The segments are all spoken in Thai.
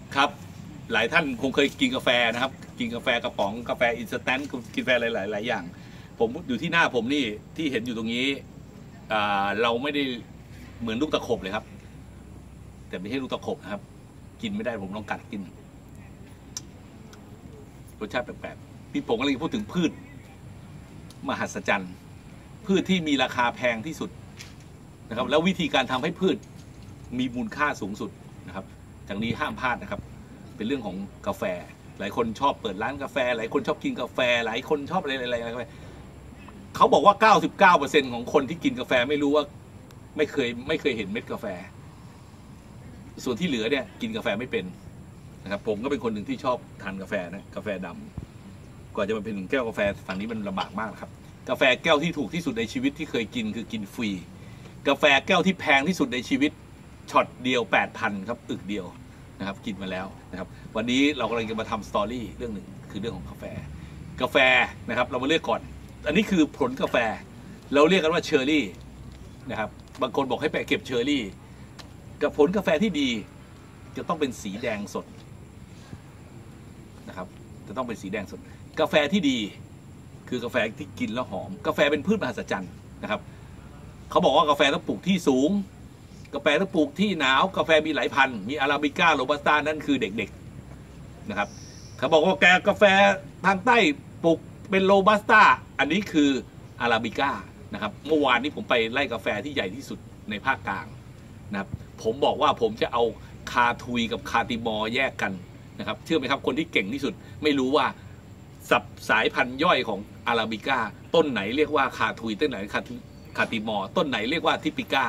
ครับหลายท่านคงเคยกินกาแฟนะครับกินกาแฟกระป๋องกาแฟอินสแตนต์กินกาแฟหลายอย่างผมอยู่ที่หน้าผมนี่ที่เห็นอยู่ตรงนี้เราไม่ได้เหมือนลูกตะขบเลยครับแต่ไม่ใช่ลูกตะขบนะครับกินไม่ได้ผมลองกัดกินรสชาติแปลกๆพี่ผมกำลังพูดถึงพืชมหัศจรรย์พืชที่มีราคาแพงที่สุดนะครับแล้ววิธีการทำให้พืชมีมูลค่าสูงสุดนะครับจากนี้ห้ามพลาดนะครับเป็นเรื่องของกาแฟหลายคนชอบเปิดร้านกาแฟหลายคนชอบกินกาแฟหลายคนชอบอะไรเขาบอกว่า 99% ของคนที่กินกาแฟไม่รู้ว่าไม่เคยเห็นเม็ดกาแฟส่วนที่เหลือเนี่ยกินกาแฟไม่เป็นนะครับผมก็เป็นคนหนึ่งที่ชอบทานกาแฟนะกาแฟดำกว่าจะมาเป็นแก้วกาแฟฝั่งนี้มันลำบากมากครับกาแฟแก้วที่ถูกที่สุดในชีวิตที่เคยกินคือกินฟรีกาแฟแก้วที่แพงที่สุดในชีวิตช็อตเดียว 8,000 ครับอึกเดียวนะครับกินมาแล้วนะครับวันนี้เรากำลังจะมาทำสตอรี่เรื่องหนึ่งคือเรื่องของกาแฟนะครับเรามาเลือกก่อนอันนี้คือผลกาแฟเราเรียกกันว่าเชอร์รี่นะครับบางคนบอกให้ไปเก็บเชอร์รี่กับผลกาแฟที่ดีจะต้องเป็นสีแดงสดนะครับจะต้องเป็นสีแดงสดกาแฟที่ดีคือกาแฟที่กินแล้วหอมกาแฟเป็นพืชมหัศจรรย์นะครับเขาบอกว่ากาแฟต้องปลูกที่สูงกาแฟต้องปลูกที่หนาวกาแฟมีหลายพันธุ์มีอาราบิก้าโรบัสต้านั่นคือเด็กๆนะครับเขาบอกว่ากาแฟทางใต้ปลูกเป็นโรบัสต้าอันนี้คืออาราบิก้านะครับเมื่อวานนี้ผมไปไล่กาแฟที่ใหญ่ที่สุดในภาคกลางนะครับผมบอกว่าผมจะเอาคาทุยกับคาติมอร์แยกกันนะครับเชื่อไหมครับคนที่เก่งที่สุดไม่รู้ว่าสับสายพันธุ์ย่อยของอาราบิก้าต้นไหนเรียกว่าคาทุยต้นไหนคาติมอร์ต้นไหนเรียกว่าทิปิก้า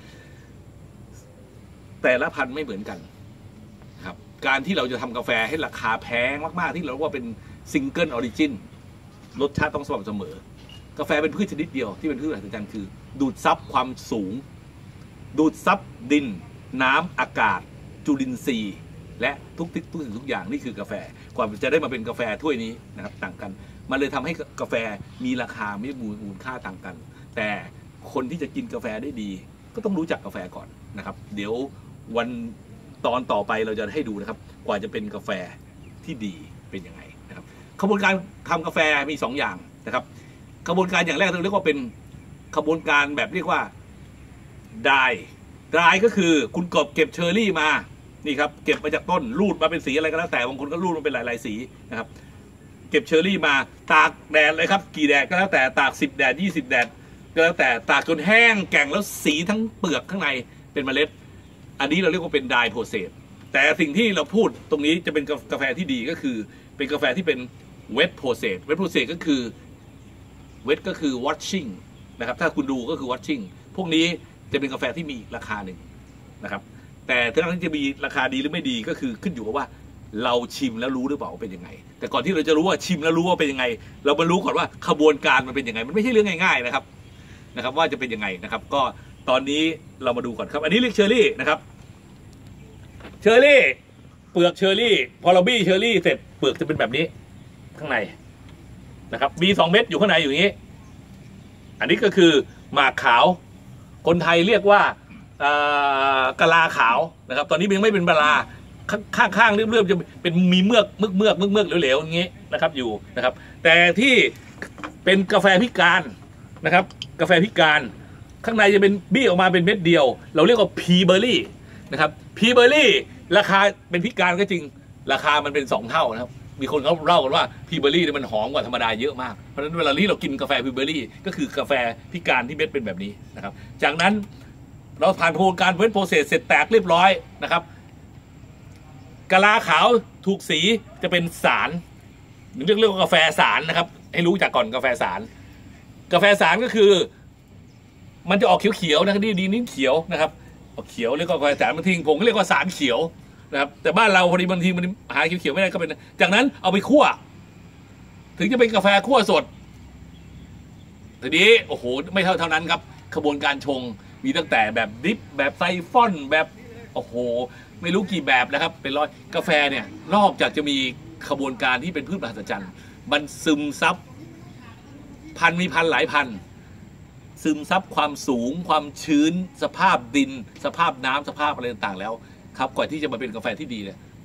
แต่ละพันธุ์ไม่เหมือนกันครับการที่เราจะทำกาแฟให้ราคาแพงมากๆที่เราเรียกว่าเป็นซิงเกิลออริจินรสชาติต้องสม่ำเสมอกาแฟเป็นพืชชนิดเดียวที่เป็นพืชมหัศจรรย์คือดูดซับความสูงดูดซับดินน้ำอากาศจุลินทรีย์และทุกสิ่งทุกอย่างนี่คือกาแฟกว่าจะได้มาเป็นกาแฟถ้วยนี้นะครับต่างกันมันเลยทำให้กาแฟมีราคาไม่มูลค่าต่างกันแต่คนที่จะกินกาแฟได้ดีก็ต้องรู้จักกาแฟก่อนนะครับเดี๋ยววันตอนต่อไปเราจะให้ดูนะครับกว่าจะเป็นกาแฟที่ดีเป็นยังไงนะครับกระบวนการทำกาแฟมี2 อย่างนะครับกระบวนการอย่างแรกเราเรียกว่าเป็นกระบวนการแบบเรียกว่าดายก็คือคุณเก็บเชอร์รี่มานี่ครับเก็บมาจากต้นรูดมาเป็นสีอะไรก็แล้วแต่บางคนก็รูดมาเป็นหลายๆสีนะครับเก็บเชอร์รี่มาตากแดดเลยครับกี่แดดก็แล้วแต่ตาก10 แดด 20 แดดก็แล้วแต่ตากจนแห้งแก่งแล้วสีทั้งเปลือกข้างในเป็นเมล็ดอันนี้เราเรียกว่าเป็นไดโพเซสแต่สิ่งที่เราพูดตรงนี้จะเป็นกาแฟที่ดีก็คือเป็นกาแฟที่เป็นเวทโพเซสก็คือเวทก็คือ watching นะครับถ้าคุณดูก็คือ watching พวกนี้จะเป็นกาแฟที่มีราคาหนึ่งนะครับแต่ถ้าจะมีราคาดีหรือไม่ดีก็คือขึ้นอยู่กับว่าเราชิมแล้วรู้หรือเปล่าว่าเป็นยังไงแต่ก่อนที่เราจะรู้ว่าชิมแล้วรู้ว่าเป็นยังไงเรามารู้ก่อนว่าขบวนการมันเป็นยังไงมันไม่ใช่เรื่องง่ายๆนะครับว่าจะเป็นยังไงนะครับก็ตอนนี้เรามาดูก่อนครับอันนี้เรียกเชอร์รี่นะครับเชอร์รี่เปลือกเชอร์รี่พอเราบี้เชอร์รี่เสร็จเปลือกจะเป็นแบบนี้ข้างในนะครับมี2 เม็ดอยู่ข้างในอย่างนี้อันนี้ก็คือหมากขาวคนไทยเรียกว่ากะลาขาวนะครับตอนนี้ยังไม่เป็นบาลาข้างๆเรื่อยๆจะเป็นมีเมือกเหลวๆอย่างนี้นะครับอยู่นะครับแต่ที่เป็นกาแฟพิการนะครับกาแฟพิการข้างในจะเป็นบี้ออกมาเป็นเม็ดเดียวเราเรียกว่าพีเบอร์รี่นะครับพีเบอร์รี่ราคาเป็นพิการก็จริงราคามันเป็น2 เท่านะครับมีคนเขาเล่ากันว่าพีเบอร์รี่มันหอมกว่าธรรมดาเยอะมากเพราะฉะนั้นเวลาที่เรากินกาแฟพีเบอร์รี่ก็คือกาแฟพิการที่เม็ดเป็นแบบนี้นะครับจากนั้นเราผ่านกระบวนการเวทโปรเซสเสร็จแตกเรียบร้อยนะครับกะลาขาวถูกสีจะเป็นสารเรียกว่ากาแฟสารนะครับให้รู้จักก่อนกาแฟสารก็คือมันจะออกเขียวๆนะครับดีนิ้นเขียวนะครับออกเขียวเรียกว่ากาแฟสารบางทีผมก็เรียกว่าสารเขียวนะครับแต่บ้านเราพอดีบางทีมันหาเขียวๆไม่ได้ก็เป็นจากนั้นเอาไปคั่วถึงจะเป็นกาแฟคั่วสดทีนี้โอ้โหไม่เท่านั้นครับกระบวนการชงมีตั้งแต่แบบดริปแบบไซฟอนแบบโอ้โหไม่รู้กี่แบบนะครับเป็นร้อยกาแฟเนี่ยนอกจากจะมีกระบวนการที่เป็นพืชมหัศจรรย์มันซึมซับมีพันหลายพันซึมซับความสูงความชื้นสภาพดินสภาพน้ำสภาพอะไรต่างๆแล้วครับก่อนที่จะมาเป็นกาแฟที่ดีเนี่ย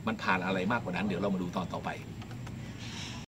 มันผ่านอะไรมากกว่านั้นเดี๋ยวเรามาดูตอนต่อไป